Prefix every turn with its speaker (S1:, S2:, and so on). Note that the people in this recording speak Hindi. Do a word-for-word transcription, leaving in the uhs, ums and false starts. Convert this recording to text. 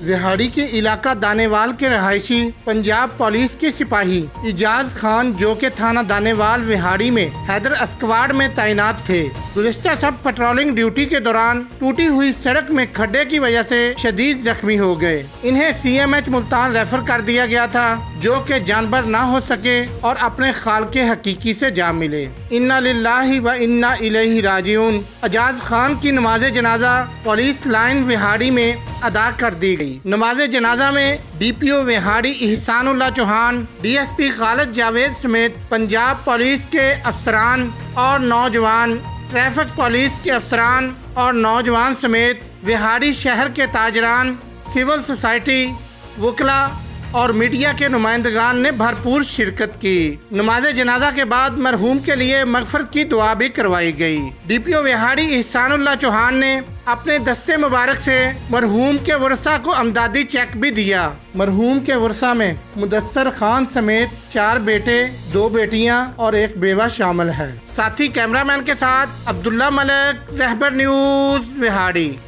S1: विहाड़ी के इलाका दानेवाल के रहायशी पंजाब पुलिस के सिपाही इजाज खान जो के थाना दानेवाल विहाड़ी में हैदर स्क्वाड में तैनात थे, गुज़िश्ता सब पेट्रोलिंग ड्यूटी के दौरान टूटी हुई सड़क में खड्डे की वजह से शदीद जख्मी हो गए। इन्हें C M H Multan refer कर दिया गया था, जो के जानबर ना हो सके और अपने खालके हकीकी से जा मिले। इन्ना लिल्लाहि व इन्ना इलैहि राजिऊन। इजाज खान की नमाज जनाजा पुलिस लाइन विहाड़ी में अदा कर दी गई। नमाज जनाजा में D P O Vehari Ehsanullah Chauhan, D S P Khalid Javed समेत पंजाब पुलिस के अफसरान और नौजवान, ट्रैफिक पुलिस के अफसरान और नौजवान समेत विहाड़ी शहर के ताजरान, सिविल सोसाइटी, वकला और मीडिया के नुमाइंदगान ने भरपूर शिरकत की। नमाज जनाजा के बाद मरहूम के लिए मगफरत की दुआ भी करवाई गई। D P O Vehari Ehsanullah Chauhan ने अपने दस्ते मुबारक से मरहूम के वर्सा को अमदादी चेक भी दिया। मरहूम के वर्सा में मुदस्सर खान समेत चार बेटे, दो बेटियां और एक बेवा शामिल है। साथी कैमरामैन के साथ अब्दुल्ला मलिक, रहबर न्यूज विहाड़ी।